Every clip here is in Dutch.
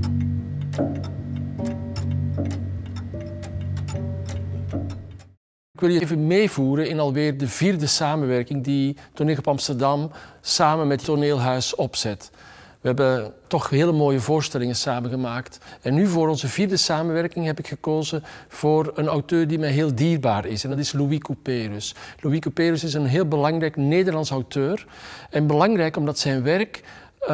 Ik wil je even meevoeren in alweer de 4e samenwerking die Toneelgroep Amsterdam samen met Toneelhuis opzet. We hebben toch hele mooie voorstellingen samengemaakt. En nu voor onze 4e samenwerking heb ik gekozen voor een auteur die mij heel dierbaar is. En dat is Louis Couperus. Louis Couperus is een heel belangrijk Nederlands auteur. En belangrijk omdat zijn werk,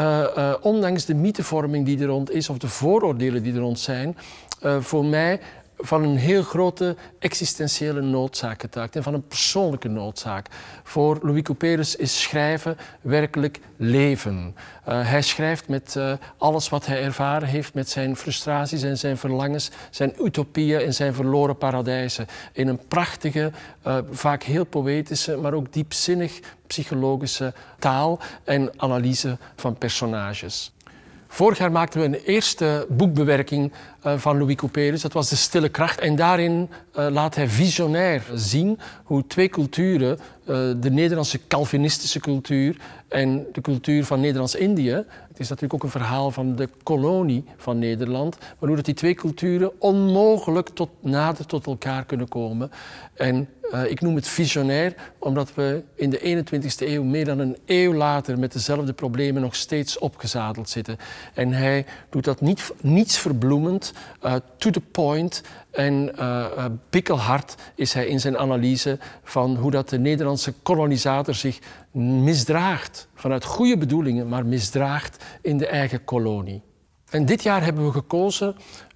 ondanks de mythevorming die er rond is of de vooroordelen die er rond zijn, voor mij van een heel grote existentiële noodzaak getuigt en van een persoonlijke noodzaak. Voor Louis Couperus is schrijven werkelijk leven. Hij schrijft met alles wat hij ervaren heeft, met zijn frustraties en zijn verlangens, zijn utopieën en zijn verloren paradijzen. In een prachtige, vaak heel poëtische, maar ook diepzinnig psychologische taal en analyse van personages. Vorig jaar maakten we een eerste boekbewerking van Louis Couperus. Dat was De Stille Kracht. En daarin laat hij visionair zien hoe twee culturen, de Nederlandse Calvinistische cultuur en de cultuur van Nederlands-Indië. Het is natuurlijk ook een verhaal van de kolonie van Nederland. Maar hoe dat die twee culturen onmogelijk nader tot elkaar kunnen komen. En ik noem het visionair, omdat we in de 21e eeuw, meer dan een eeuw later, met dezelfde problemen nog steeds opgezadeld zitten. En hij doet dat niets verbloemend, to the point. En bikkelhard is hij in zijn analyse van hoe dat de Nederlandse kolonisator zich misdraagt, vanuit goede bedoelingen, maar misdraagt in de eigen kolonie. En dit jaar hebben we gekozen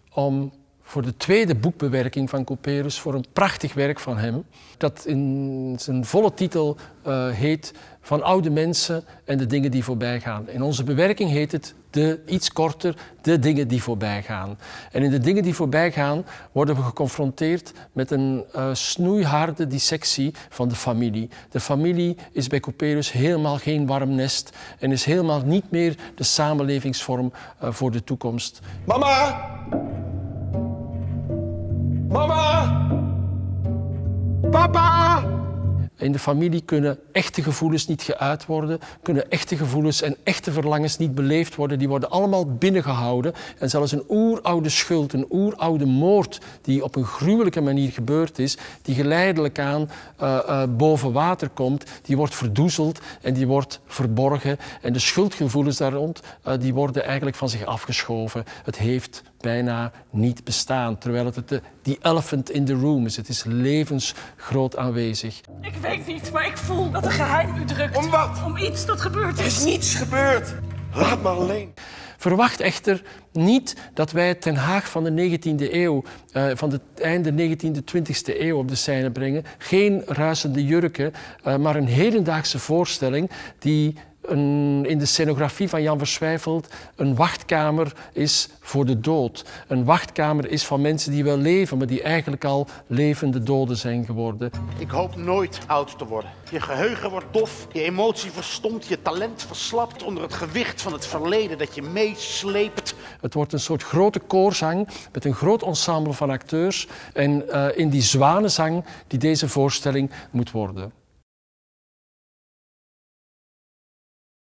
om voor de tweede boekbewerking van Couperus, voor een prachtig werk van hem, dat in zijn volle titel heet Van oude mensen en de dingen die voorbij gaan. In onze bewerking heet het iets korter, De dingen die voorbij gaan. En in De dingen die voorbij gaan worden we geconfronteerd met een snoeiharde dissectie van de familie. De familie is bij Couperus helemaal geen warm nest en is helemaal niet meer de samenlevingsvorm voor de toekomst. Mama! Mama! Papa! In de familie kunnen echte gevoelens niet geuit worden, kunnen echte gevoelens en echte verlangens niet beleefd worden. Die worden allemaal binnengehouden. En zelfs een oeroude schuld, een oeroude moord die op een gruwelijke manier gebeurd is, die geleidelijk aan boven water komt, die wordt verdoezeld en die wordt verborgen. En de schuldgevoelens daar rond, die worden eigenlijk van zich afgeschoven. Het heeft bijna niet bestaan, terwijl het die elephant in the room is. Het is levensgroot aanwezig. Ik weet niet, maar ik voel dat een geheim u drukt. Om wat? Om iets dat gebeurd Er is. is niets gebeurd. Laat me alleen. Verwacht echter niet dat wij Ten Haag van de 19e eeuw, van het einde 19e, 20e eeuw op de scène brengen. Geen ruisende jurken, maar een hedendaagse voorstelling die in de scenografie van Jan Verswijfeld een wachtkamer is voor de dood. Een wachtkamer is van mensen die wel leven, maar die eigenlijk al levende doden zijn geworden. Ik hoop nooit oud te worden. Je geheugen wordt dof, je emotie verstomt, je talent verslapt onder het gewicht van het verleden dat je meesleept. Het wordt een soort grote koorzang met een groot ensemble van acteurs en in die zwanenzang die deze voorstelling moet worden.